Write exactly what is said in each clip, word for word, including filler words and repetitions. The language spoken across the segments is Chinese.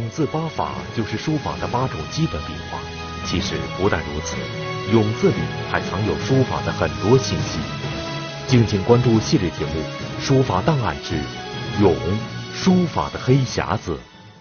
字八法就是书法的八种基本笔画。其实不但如此，永字里还藏有书法的很多信息。敬请关注系列节目《书法档案之永书法的黑匣子》。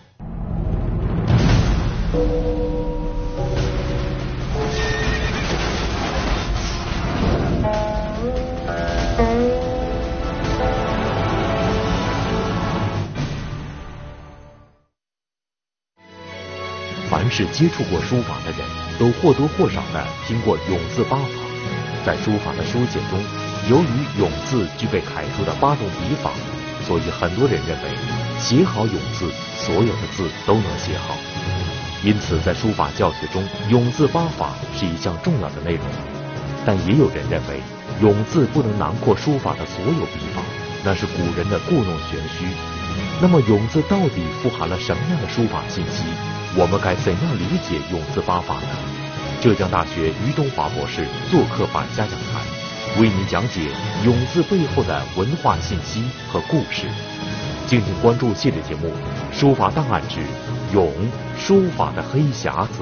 凡是接触过书法的人，都或多或少地听过永字八法。在书法的书写中，由于永字具备楷书的八种笔法，所以很多人认为写好永字，所有的字都能写好。因此，在书法教学中，永字八法是一项重要的内容。但也有人认为，永字不能囊括书法的所有笔法，那是古人的故弄玄虚。那么，永字到底富含了什么样的书法信息？我们该怎样理解永字八法呢？浙江大学于东华博士做客百家讲坛，为您讲解永字背后的文化信息和故事。敬请关注系列节目《书法档案之永书法的黑匣子》。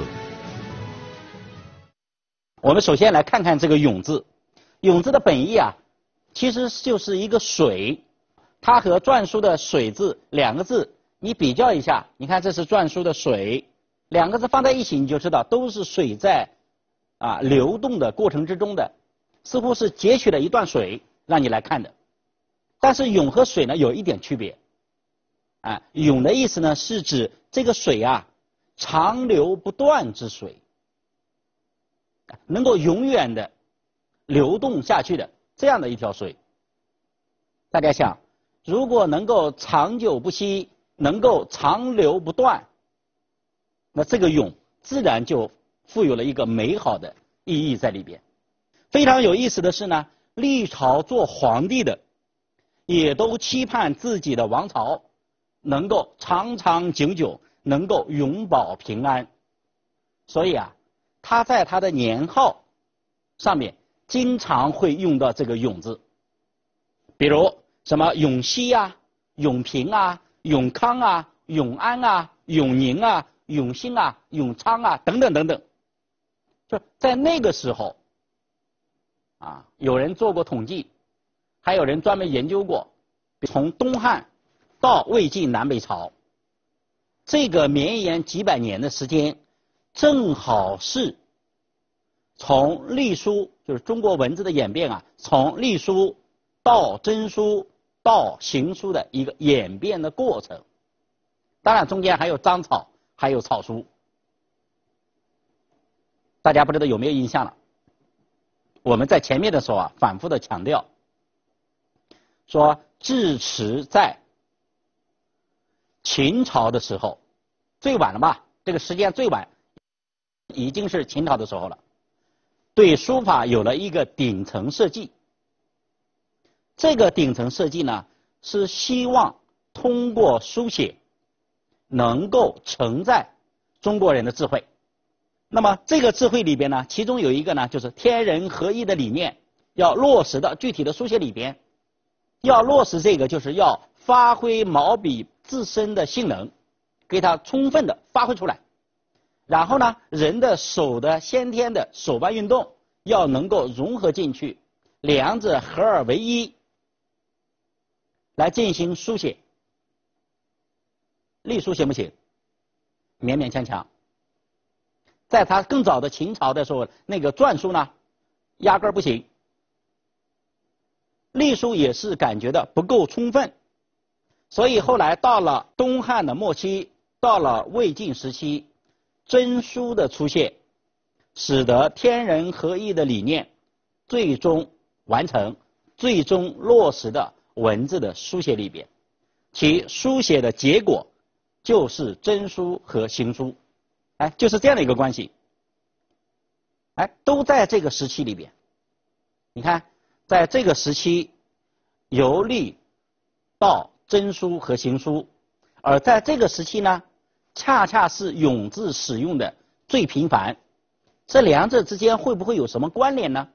我们首先来看看这个永字。永字的本意啊，其实就是一个水，它和篆书的水字两个字你比较一下，你看这是篆书的水，两个字放在一起你就知道都是水在啊流动的过程之中的，似乎是截取了一段水让你来看的。但是永和水呢有一点区别，啊，永的意思呢是指这个水啊长流不断之水，能够永远的流动下去的这样的一条水。大家想，如果能够长久不息，能够长流不断，那这个永自然就富有了一个美好的意义在里边。非常有意思的是呢，历朝做皇帝的也都期盼自己的王朝能够长长久久，能够永保平安。所以啊，他在他的年号上面经常会用到这个永字，比如什么永熙啊、永平啊、永康啊、永安啊、永宁啊、永兴啊、永昌啊等等等等。就在那个时候啊，有人做过统计，还有人专门研究过，从东汉到魏晋南北朝，这个绵延几百年的时间，正好是从隶书，就是中国文字的演变啊，从隶书到真书到行书的一个演变的过程。当然中间还有章草，还有草书。大家不知道有没有印象了？我们在前面的时候啊，反复的强调，说至迟在秦朝的时候，最晚了吧？这个时间最晚已经是秦朝的时候了。对书法有了一个顶层设计。这个顶层设计呢，是希望通过书写能够承载中国人的智慧。那么这个智慧里边呢，其中有一个呢，就是天人合一的理念，要落实到具体的书写里边。要落实这个，就是要发挥毛笔自身的性能，给它充分的发挥出来。然后呢，人的手的先天的手腕运动要能够融合进去，两者合二为一，来进行书写。隶书行不行？勉勉强强。在他更早的秦朝的时候，那个篆书呢，压根儿不行。隶书也是感觉到不够充分，所以后来到了东汉的末期，到了魏晋时期，真书的出现，使得天人合一的理念最终完成，最终落实的文字的书写里边，其书写的结果就是真书和行书，哎，就是这样的一个关系，哎，都在这个时期里边。你看，在这个时期，由隶到真书和行书，而在这个时期呢，恰恰是永字使用的最频繁。这两者之间会不会有什么关联呢？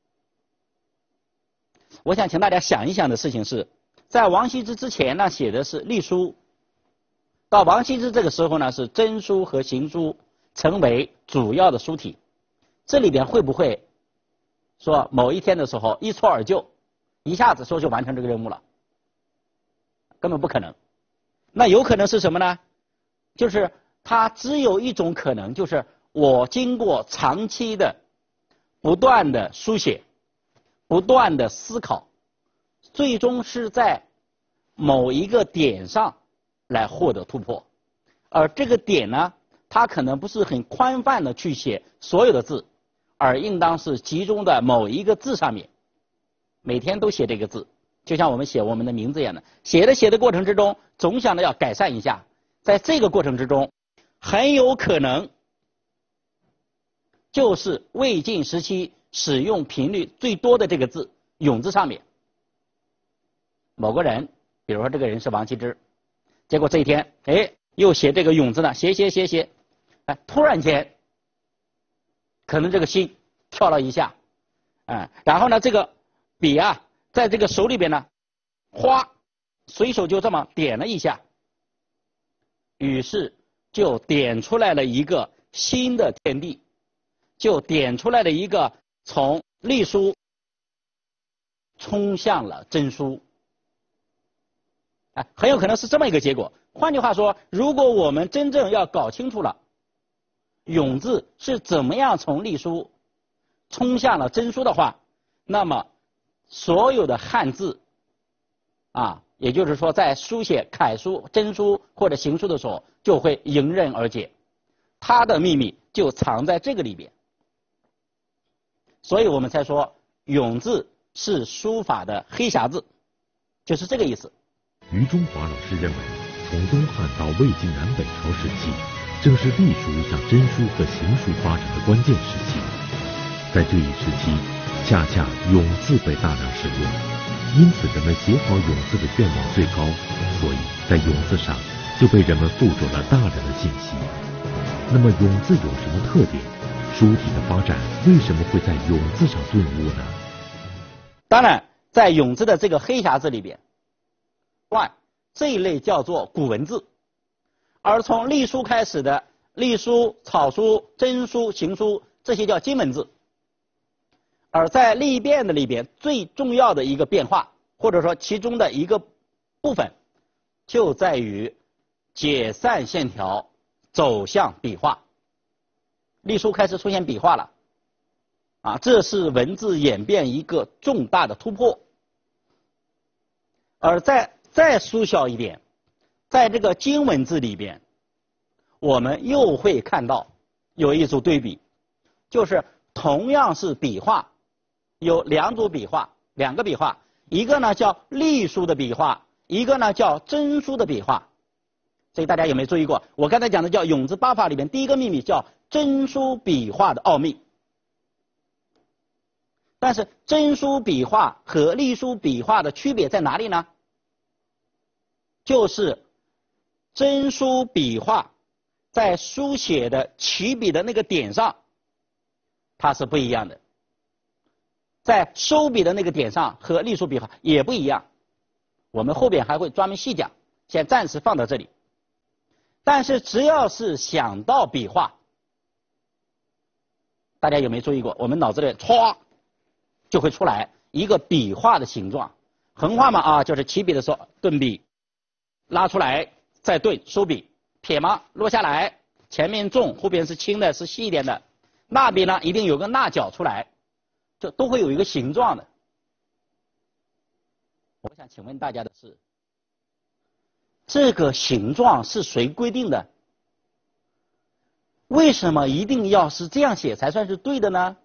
我想请大家想一想的事情是，在王羲之之前呢，写的是隶书， 到王羲之这个时候呢，是真书和行书成为主要的书体。这里边会不会说某一天的时候一蹴而就，一下子说就完成这个任务了？根本不可能。那有可能是什么呢？就是它只有一种可能，就是我经过长期的不断的书写，不断的思考，最终是在某一个点上来获得突破。而这个点呢，它可能不是很宽泛的去写所有的字，而应当是集中在某一个字上面，每天都写这个字，就像我们写我们的名字一样的，写的写的过程之中，总想着要改善一下，在这个过程之中，很有可能就是魏晋时期使用频率最多的这个字“永”字上面，某个人，比如说这个人是王羲之，结果这一天，哎，又写这个“永”字呢，写写写写，哎，突然间，可能这个心跳了一下，哎，然后呢，这个笔啊，在这个手里边呢，哗，随手就这么点了一下，于是就点出来了一个新的天地，就点出来了一个从隶书冲向了真书，哎，很有可能是这么一个结果。换句话说，如果我们真正要搞清楚了永字是怎么样从隶书冲向了真书的话，那么所有的汉字啊，也就是说在书写楷书、真书或者行书的时候，就会迎刃而解，它的秘密就藏在这个里边。所以我们才说永字是书法的黑匣子，就是这个意思。 余中华老师认为，从东汉到魏晋南北朝时期，正是隶书向真书和行书发展的关键时期。在这一时期，恰恰永字被大量使用，因此人们写好永字的愿望最高，所以在永字上就被人们附着了大量的信息。那么永字有什么特点？书体的发展为什么会在永字上顿悟呢？ 当然，在永字的这个黑匣子里边，外这一类叫做古文字，而从隶书开始的隶书、草书、真书、行书，这些叫金文字。而在隶变的里边，最重要的一个变化，或者说其中的一个部分，就在于解散线条，走向笔画。隶书开始出现笔画了，啊，这是文字演变一个重大的突破。而在再缩小一点，在这个金文字里边，我们又会看到有一组对比，就是同样是笔画，有两组笔画，两个笔画，一个呢叫隶书的笔画，一个呢叫真书的笔画。所以大家有没有注意过？我刚才讲的叫永字八法里面，第一个秘密叫真书笔画的奥秘。但是真书笔画和隶书笔画的区别在哪里呢？就是真书笔画在书写的起笔的那个点上，它是不一样的，在收笔的那个点上和隶书笔画也不一样。我们后边还会专门细讲，先暂时放到这里。但是只要是想到笔画，大家有没有注意过？我们脑子里歘就会出来一个笔画的形状。横画嘛啊，就是起笔的时候顿笔，拉出来再顿收笔；撇嘛落下来，前面重后边是轻的，是细一点的。捺笔呢一定有个捺角出来，就都会有一个形状的。我想请问大家的是，这个形状是谁规定的？为什么一定要是这样写才算是对的呢？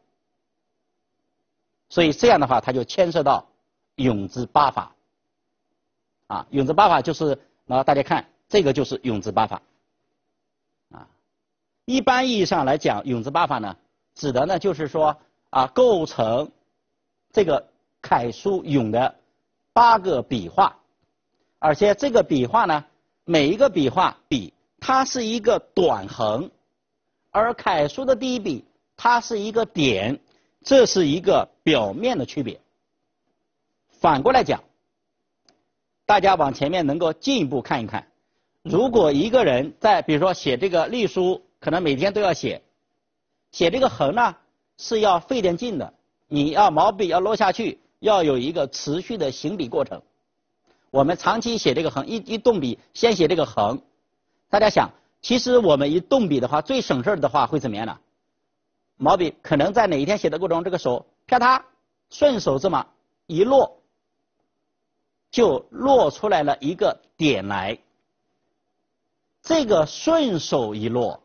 所以这样的话，它就牵涉到永字八法啊。永字八法就是啊，大家看这个就是永字八法啊。一般意义上来讲，永字八法呢，指的呢就是说啊，构成这个楷书永的八个笔画。而且这个笔画呢，每一个笔画笔它是一个短横，而楷书的第一笔它是一个点，这是一个表面的区别。反过来讲，大家往前面能够进一步看一看， 如果一个人在比如说写这个隶书，可能每天都要写，写这个横呢是要费点劲的，你要毛笔要落下去，要有一个持续的行笔过程。我们长期写这个横，一一动笔先写这个横，大家想，其实我们一动笔的话，最省事的话会怎么样呢？毛笔可能在哪一天写的过程中，这个手啪嗒顺手这么一落，就落出来了一个点来。这个顺手一落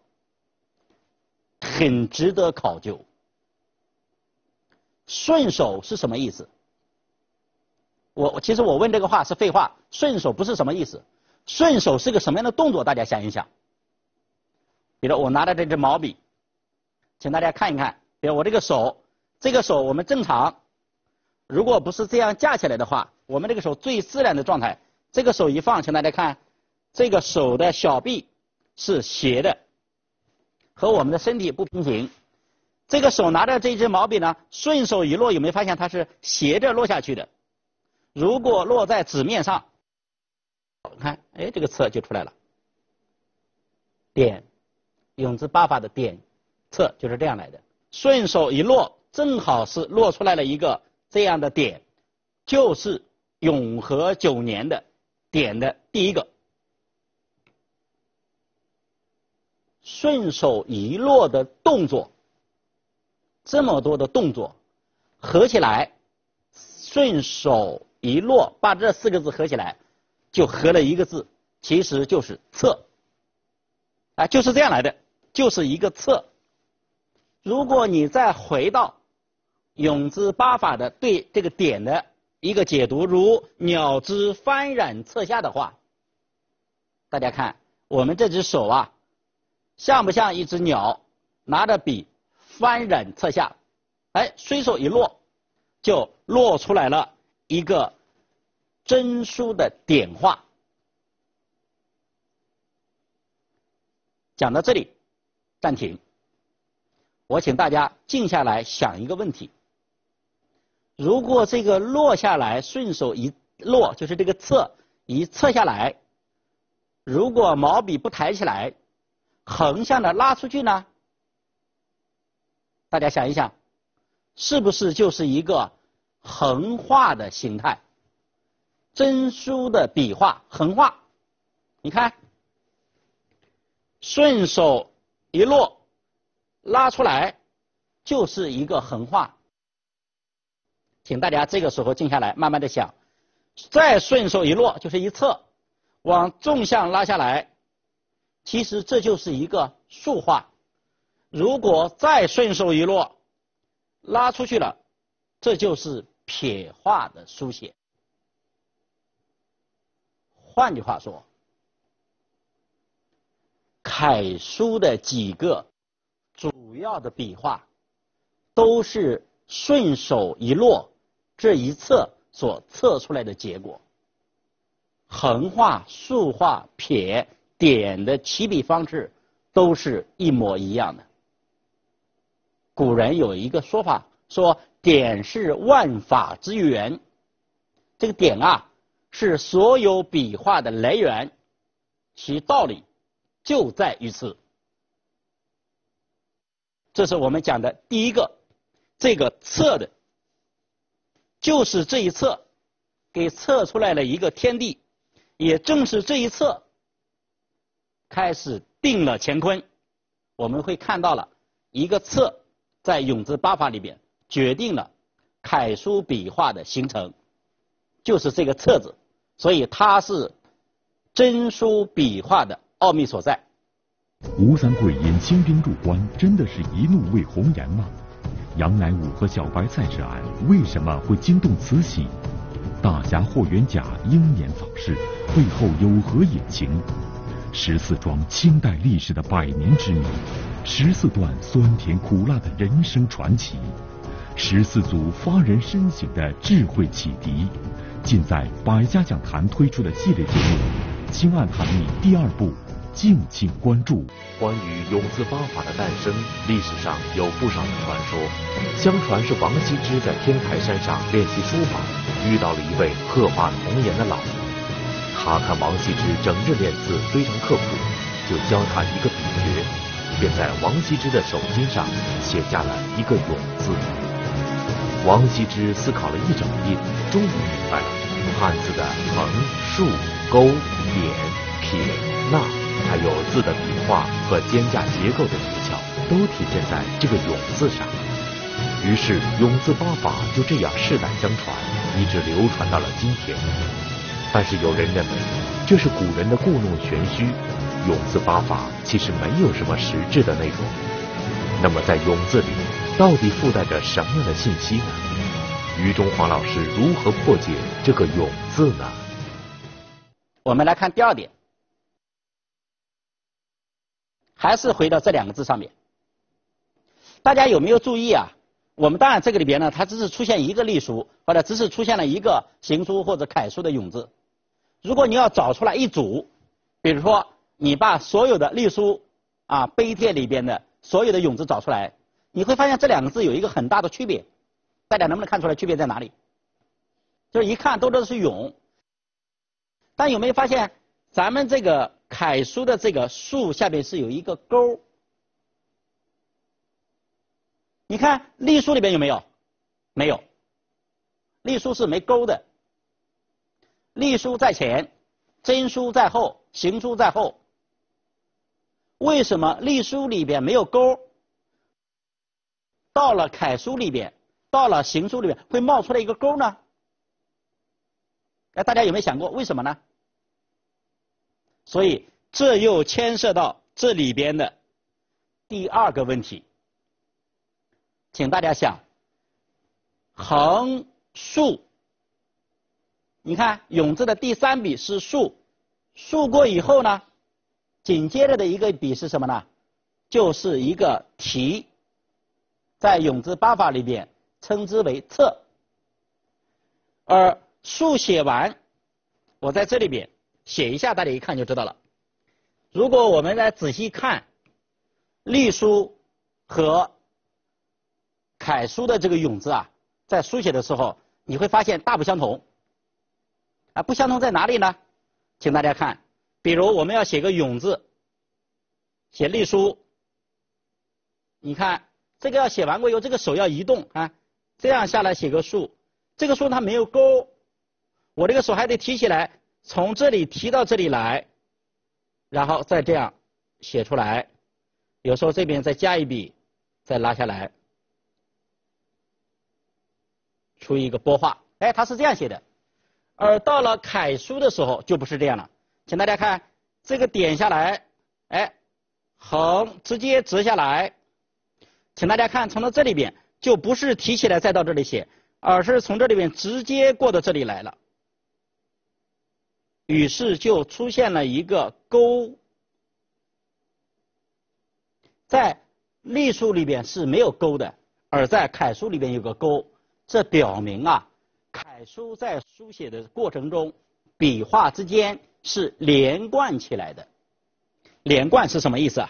很值得考究。顺手是什么意思？我其实我问这个话是废话，顺手不是什么意思？顺手是个什么样的动作？大家想一想。比如我拿着这支毛笔，请大家看一看，比如我这个手，这个手我们正常，如果不是这样架起来的话，我们这个手最自然的状态，这个手一放，请大家看，这个手的小臂是斜的，和我们的身体不平行。这个手拿着这支毛笔呢，顺手一落，有没有发现它是斜着落下去的？如果落在纸面上，看，哎，这个侧就出来了。点，永字八法的点，侧就是这样来的。顺手一落，正好是落出来了一个这样的点，就是永和九年的点的第一个。顺手一落的动作，这么多的动作合起来，顺手一落，把这四个字合起来，就合了一个字，其实就是侧，啊，就是这样来的，就是一个侧。如果你再回到永字八法的对这个点的一个解读，如鸟之翻染侧下的话，大家看我们这只手啊，像不像一只鸟拿着笔翻染侧下？哎，随手一落，就落出来了一个真书的点画。讲到这里，暂停。我请大家静下来想一个问题：如果这个落下来，顺手一落，就是这个侧一侧下来，如果毛笔不抬起来，横向的拉出去呢？大家想一想，是不是就是一个横画的形态？真书的笔画，横画。你看，顺手一落，拉出来，就是一个横画。请大家这个时候静下来，慢慢的想，再顺手一落，就是一侧，往纵向拉下来，其实这就是一个竖画。如果再顺手一落，拉出去了，这就是撇画的书写。换句话说，楷书的几个主要的笔画都是顺手一落这一侧所测出来的结果。横画、竖画、撇、点的起笔方式都是一模一样的。古人有一个说法，说点是万法之源。这个点啊，是所有笔画的来源，其道理就在于此。这是我们讲的第一个，这个测的，就是这一测给测出来了一个天地，也正是这一测开始定了乾坤。我们会看到了一个测在永字八法里边决定了楷书笔画的形成，就是这个测字，所以它是真书笔画的奥秘所在。 吴三桂引清兵入关，真的是一怒为红颜吗？杨乃武和小白菜之案为什么会惊动慈禧？大侠霍元甲英年早逝，背后有何隐情？十四桩清代历史的百年之谜，十四段酸甜苦辣的人生传奇，十四组发人深省的智慧启迪，尽在百家讲坛推出的系列节目《清案探秘》第二部，敬请关注。 关于永字八法的诞生，历史上有不少的传说。相传是王羲之在天台山上练习书法，遇到了一位鹤发童颜的老人。 他看王羲之整日练字非常刻苦，就教他一个笔诀，便在王羲之的手心上写下了一个永字。王羲之思考了一整夜，终于明白了汉字的横、竖、勾、点、撇、捺，还有字的笔画和间架结构的诀窍，都体现在这个永字上。于是永字八法就这样世代相传，一直流传到了今天。但是有人认为这是古人的故弄玄虚，永字八法其实没有什么实质的内容。那么在永字里到底附带着什么样的信息呢？于中黄老师如何破解这个永字呢？ 我们来看第二点，还是回到这两个字上面。大家有没有注意啊？我们当然这个里边呢，它只是出现一个隶书，或者只是出现了一个行书或者楷书的永字。如果你要找出来一组，比如说你把所有的隶书啊碑帖里边的所有的永字找出来，你会发现这两个字有一个很大的区别。大家能不能看出来区别在哪里？就是一看都知道是永，但有没有发现咱们这个楷书的这个竖下边是有一个勾？你看隶书里边有没有？没有，隶书是没勾的。隶书在前，真书在后，行书在后。为什么隶书里边没有勾？到了楷书里边，到了行书里边会冒出来一个勾呢？哎，大家有没有想过为什么呢？所以这又牵涉到这里边的第二个问题，请大家想，横竖，你看永字的第三笔是竖，竖过以后呢，紧接着的一个笔是什么呢？就是一个提，在永字八法里边称之为侧。而竖写完，我在这里边写一下，大家一看就知道了。如果我们来仔细看隶书和楷书的这个永字啊，在书写的时候你会发现大不相同。啊，不相同在哪里呢？请大家看，比如我们要写个永字，写隶书，你看这个要写完过以后，这个手要移动啊，这样下来写个竖，这个竖它没有勾，我这个手还得提起来，从这里提到这里来，然后再这样写出来，有时候这边再加一笔，再拉下来，出一个拨画，哎，它是这样写的。而到了楷书的时候就不是这样了，请大家看这个点下来，哎，横直接折下来，请大家看从到这里边就不是提起来再到这里写，而是从这里边直接过到这里来了，于是就出现了一个勾。在隶书里边是没有勾的，而在楷书里边有个勾，这表明啊，楷书在书写的过程中，笔画之间是连贯起来的。连贯是什么意思啊？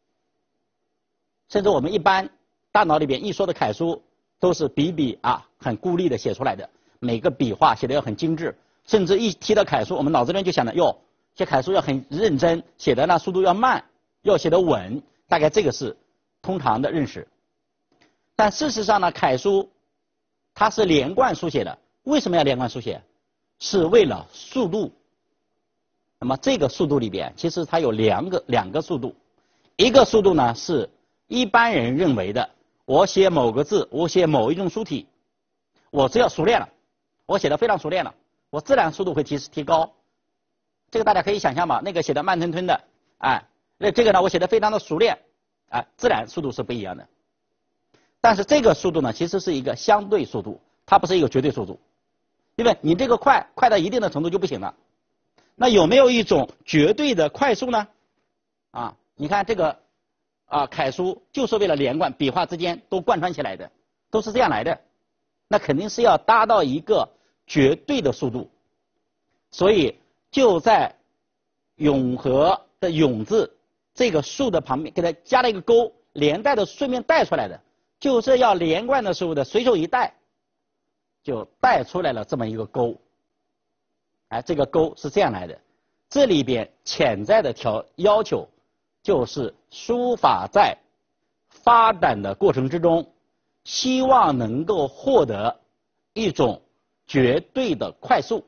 甚至我们一般大脑里边一说的楷书，都是笔笔啊很孤立的写出来的，每个笔画写的要很精致，甚至一提到楷书，我们脑子里面就想着哟，写楷书要很认真，写的呢速度要慢，要写得稳，大概这个是通常的认识。但事实上呢，楷书它是连贯书写的。为什么要连贯书写？是为了速度。那么这个速度里边，其实它有两个两个速度，一个速度呢是一般人认为的，我写某个字，我写某一种书体，我只要熟练了，我写的非常熟练了，我自然速度会提提高。这个大家可以想象吧，那个写的慢吞吞的，哎，那这个呢我写的非常的熟练，哎，自然速度是不一样的。但是这个速度呢，其实是一个相对速度，它不是一个绝对速度。因为你这个快快到一定的程度就不行了。那有没有一种绝对的快速呢？啊，你看这个啊楷书就是为了连贯，笔画之间都贯穿起来的，都是这样来的。那肯定是要达到一个绝对的速度。所以就在永和的永字这个竖的旁边给它加了一个勾，连带的顺便带出来的，就是要连贯的时候的随手一带，就带出来了这么一个勾。 哎，这个勾是这样来的，这里边潜在的条要求就是书法在发展的过程之中，希望能够获得一种绝对的快速。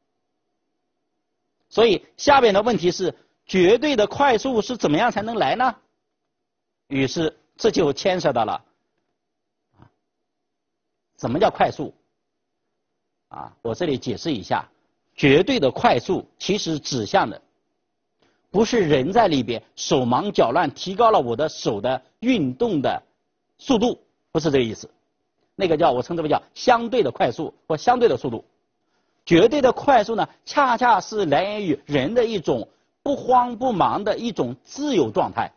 所以下边的问题是，绝对的快速是怎么样才能来呢？于是这就牵涉到了什么叫快速啊？我这里解释一下，绝对的快速其实指向的不是人在里边手忙脚乱提高了我的手的运动的速度，不是这个意思。那个叫我称之为叫相对的快速或相对的速度。绝对的快速呢，恰恰是来源于人的一种不慌不忙的一种自由状态，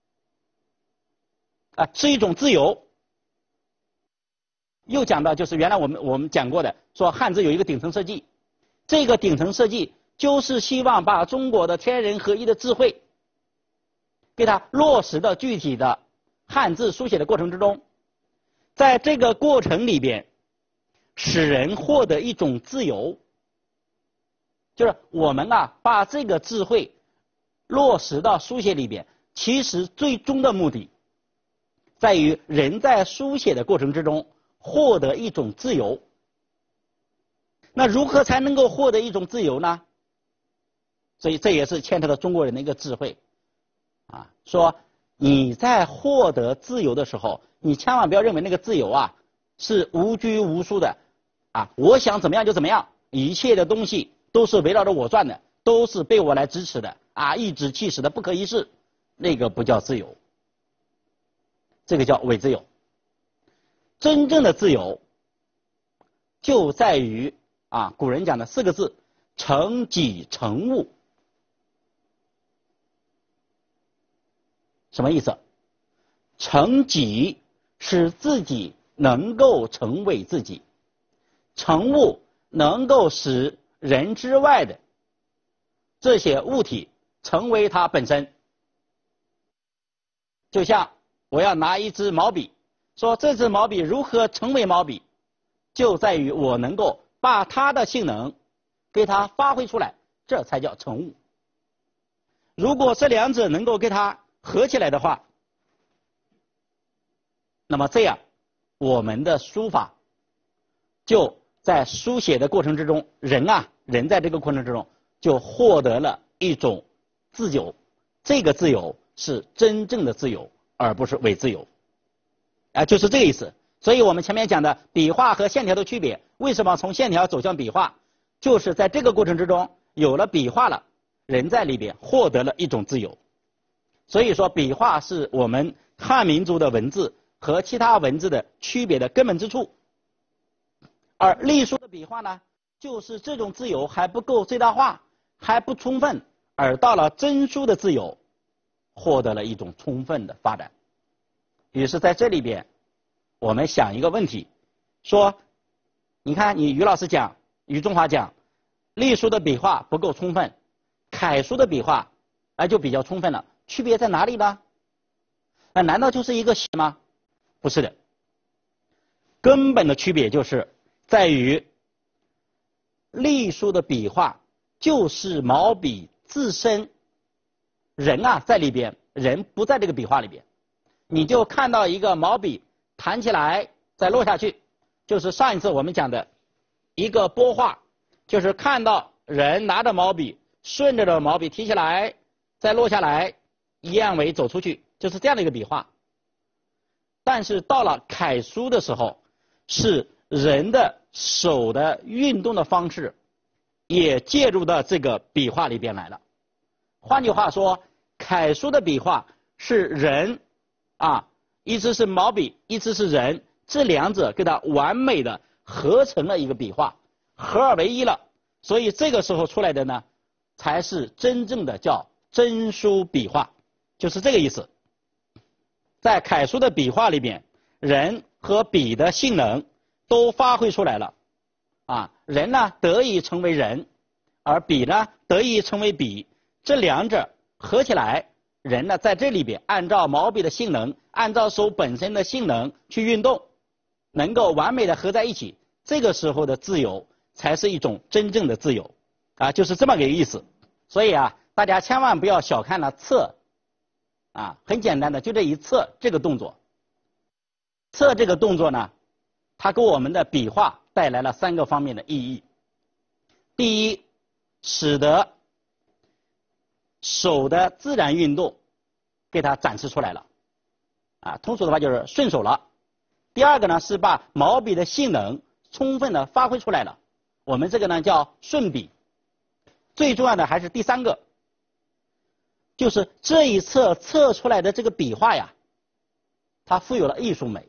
啊，是一种自由。又讲到就是原来我们我们讲过的，说汉字有一个顶层设计，这个顶层设计就是希望把中国的天人合一的智慧给它落实到具体的汉字书写的过程之中，在这个过程里边使人获得一种自由，就是我们啊把这个智慧落实到书写里边，其实最终的目的在于人在书写的过程之中获得一种自由。那如何才能够获得一种自由呢？所以这也是牵扯到中国人的一个智慧啊，说你在获得自由的时候，你千万不要认为那个自由啊是无拘无束的啊，我想怎么样就怎么样，一切的东西都是围绕着我转的，都是被我来支持的啊，颐指气使的不可一世，那个不叫自由，这个叫伪自由。真正的自由就在于啊，古人讲的四个字：成己成物。什么意思？成己使自己能够成为自己，成物能够使人之外的这些物体成为它本身。就像我要拿一支毛笔，说这支毛笔如何成为毛笔，就在于我能够把它的性能给它发挥出来，这才叫成物。如果这两者能够给它合起来的话，那么这样我们的书法就在书写的过程之中，人啊人在这个过程之中就获得了一种自由，这个自由是真正的自由，而不是伪自由啊，就是这个意思。所以我们前面讲的笔画和线条的区别，为什么从线条走向笔画，就是在这个过程之中有了笔画了，人在里边获得了一种自由。所以说笔画是我们汉民族的文字和其他文字的区别的根本之处。而隶书的笔画呢，就是这种自由还不够最大化，还不充分，而到了真书的自由获得了一种充分的发展。于是在这里边我们想一个问题，说你看你于老师讲，于中华讲隶书的笔画不够充分，楷书的笔画哎就比较充分了，区别在哪里呢？那难道就是一个写吗？不是的，根本的区别就是在于隶书的笔画就是毛笔自身，人啊在里边，人不在这个笔画里边，你就看到一个毛笔弹起来再落下去，就是上一次我们讲的一个拨画，就是看到人拿着毛笔顺着的毛笔提起来再落下来，一样为走出去，就是这样的一个笔画。但是到了楷书的时候，是人的手的运动的方式也介入到这个笔画里边来了。换句话说，楷书的笔画是人啊，一只是毛笔，一只是人，这两者给它完美的合成了一个笔画，合二为一了。所以这个时候出来的呢，才是真正的叫真书笔画，就是这个意思。在楷书的笔画里边，人和笔的性能都发挥出来了啊，人呢得以成为人，而笔呢得以成为笔，这两者合起来，人呢在这里边按照毛笔的性能，按照手本身的性能去运动，能够完美的合在一起，这个时候的自由才是一种真正的自由。 啊，就是这么个意思。所以啊，大家千万不要小看了侧，啊，很简单的，就这一侧这个动作。侧这个动作呢，它给我们的笔画带来了三个方面的意义。第一，使得手的自然运动给它展示出来了，啊，通俗的话就是顺手了。第二个呢，是把毛笔的性能充分的发挥出来了，我们这个呢叫顺笔。最重要的还是第三个，就是这一侧侧出来的这个笔画呀，它富有了艺术美。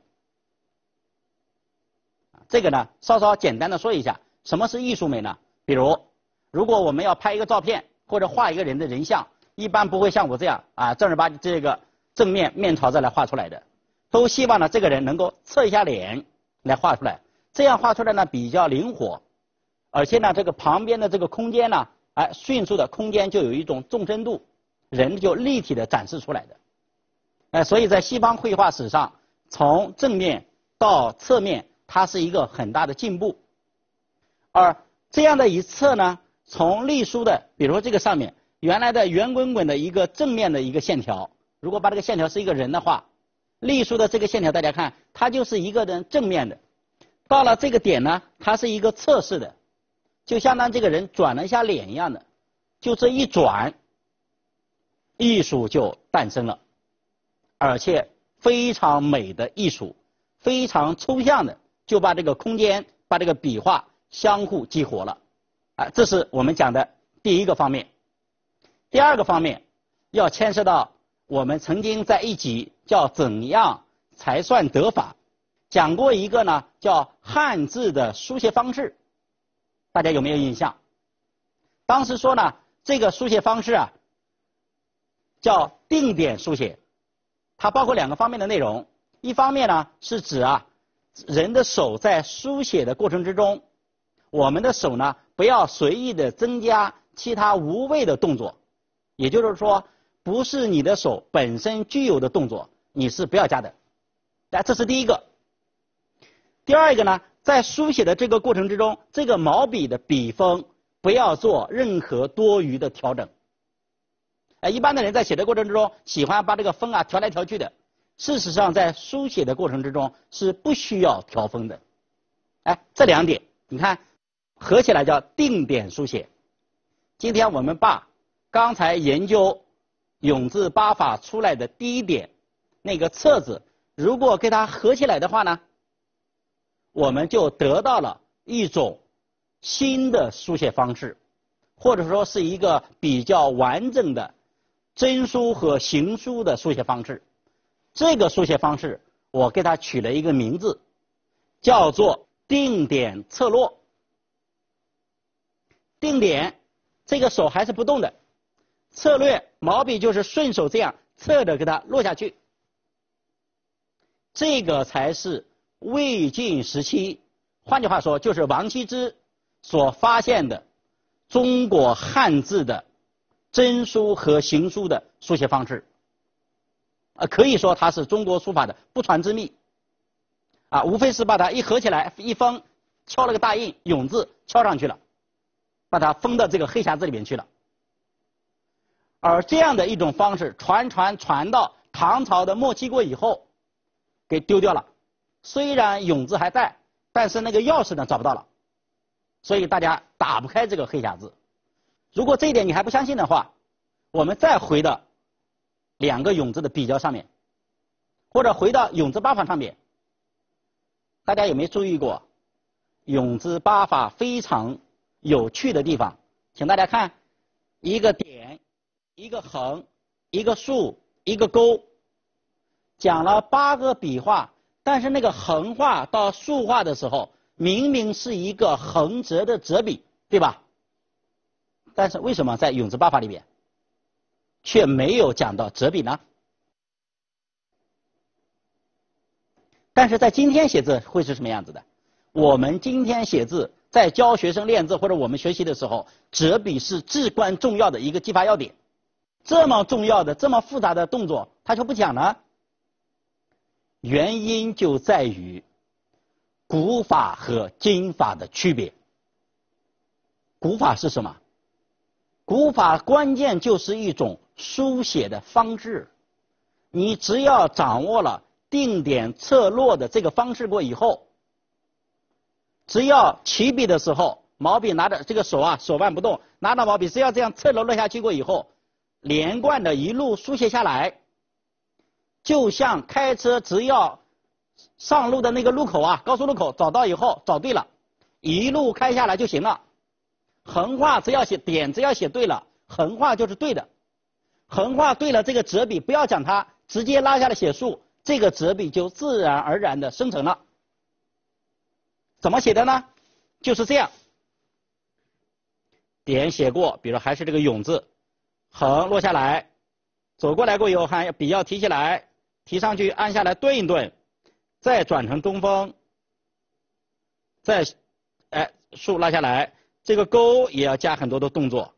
这个呢，稍稍简单的说一下，什么是艺术美呢？比如，如果我们要拍一个照片或者画一个人的人像，一般不会像我这样啊正儿八经这个正面面朝着来画出来的，都希望呢这个人能够侧一下脸来画出来，这样画出来呢比较灵活，而且呢这个旁边的这个空间呢，哎，迅速的空间就有一种纵深度，人就立体的展示出来的。哎，所以在西方绘画史上，从正面到侧面，它是一个很大的进步。而这样的一侧呢，从隶书的，比如说这个上面原来的圆滚滚的一个正面的一个线条，如果把这个线条是一个人的话，隶书的这个线条大家看，它就是一个人正面的。到了这个点呢，它是一个侧视的，就相当这个人转了一下脸一样的，就这一转，艺术就诞生了，而且非常美的艺术，非常抽象的，就把这个空间，把这个笔画相互激活了，啊，这是我们讲的第一个方面。第二个方面要牵涉到我们曾经在一集叫怎样才算得法，讲过一个呢叫汉字的书写方式，大家有没有印象？当时说呢，这个书写方式啊叫定点书写，它包括两个方面的内容。一方面呢是指啊人的手在书写的过程之中，我们的手呢不要随意的增加其他无谓的动作，也就是说不是你的手本身具有的动作你是不要加的。那这是第一个。第二个呢，在书写的这个过程之中，这个毛笔的笔锋不要做任何多余的调整。哎，一般的人在写的过程之中喜欢把这个锋啊调来调去的，事实上在书写的过程之中是不需要调锋的。哎，这两点你看合起来叫定点书写。今天我们把刚才研究永字八法出来的第一点那个册子，如果给它合起来的话呢，我们就得到了一种新的书写方式，或者说是一个比较完整的真书和行书的书写方式。这个书写方式我给它取了一个名字，叫做定点侧落。定点，这个手还是不动的，侧略毛笔就是顺手这样侧着给它落下去。这个才是魏晋时期，换句话说就是王羲之所发现的中国汉字的真书和行书的书写方式，啊，可以说它是中国书法的不传之秘，啊，无非是把它一合起来一封，敲了个大印，永字敲上去了，把它封到这个黑匣子里面去了。而这样的一种方式传传传到唐朝的末期过以后，给丢掉了。虽然永字还在，但是那个钥匙呢找不到了，所以大家打不开这个黑匣子。如果这一点你还不相信的话，我们再回到两个永字的比较上面，或者回到永字八法上面，大家有没有注意过永字八法非常有趣的地方？请大家看，一个点，一个横，一个竖，一个勾，讲了八个笔画，但是那个横画到竖画的时候，明明是一个横折的折笔，对吧？但是为什么在永字八法里面却没有讲到折笔呢？但是在今天写字会是什么样子的？我们今天写字，在教学生练字或者我们学习的时候，折笔是至关重要的一个技法要点。这么重要的、这么复杂的动作，他就不讲呢？原因就在于古法和今法的区别。古法是什么？ 古法关键就是一种书写的方式，你只要掌握了定点侧落的这个方式过以后，只要起笔的时候，毛笔拿着这个手啊，手腕不动，拿到毛笔，只要这样侧落落下去过以后，连贯的一路书写下来，就像开车只要上路的那个路口啊，高速路口找到以后找对了，一路开下来就行了。横画只要写点，只要写对了，横画就是对的。横画对了，这个折笔不要讲它，直接拉下来写竖，这个折笔就自然而然的生成了。怎么写的呢？就是这样，点写过，比如还是这个永字，横落下来，走过来过以后，还笔要提起来，提上去，按下来顿一顿，再转成中锋，再哎竖拉下来，这个勾也要加很多的动作。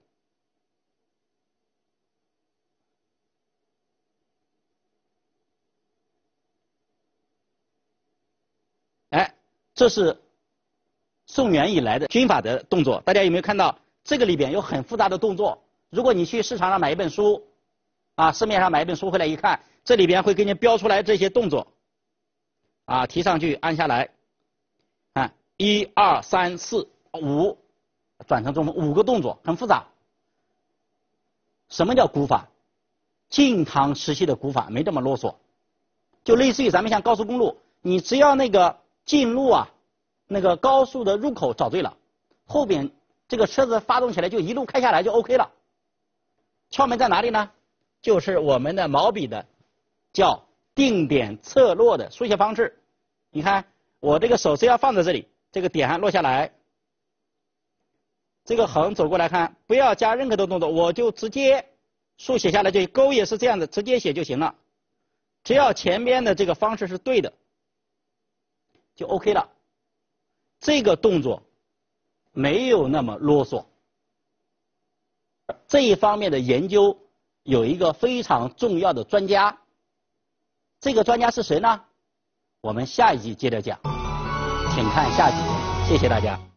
哎，这是宋元以来的军法的动作，大家有没有看到？这个里边有很复杂的动作。如果你去市场上买一本书，啊，市面上买一本书回来一看，这里边会给你标出来这些动作，啊，提上去，按下来，啊，一二三四五，转成中锋，五个动作，很复杂。什么叫古法？晋唐时期的古法没这么啰嗦，就类似于咱们像高速公路，你只要那个进入啊，那个高速的入口找对了，后边这个车子发动起来就一路开下来就 OK 了。窍门在哪里呢？就是我们的毛笔的叫定点侧落的书写方式。你看我这个手只要放在这里，这个点还落下来，这个横走过来看，不要加任何的动作，我就直接竖写下来，就勾也是这样的，直接写就行了。只要前边的这个方式是对的，就 OK 了。这个动作没有那么啰嗦。这一方面的研究有一个非常重要的专家，这个专家是谁呢？我们下一集接着讲，请看下集，谢谢大家。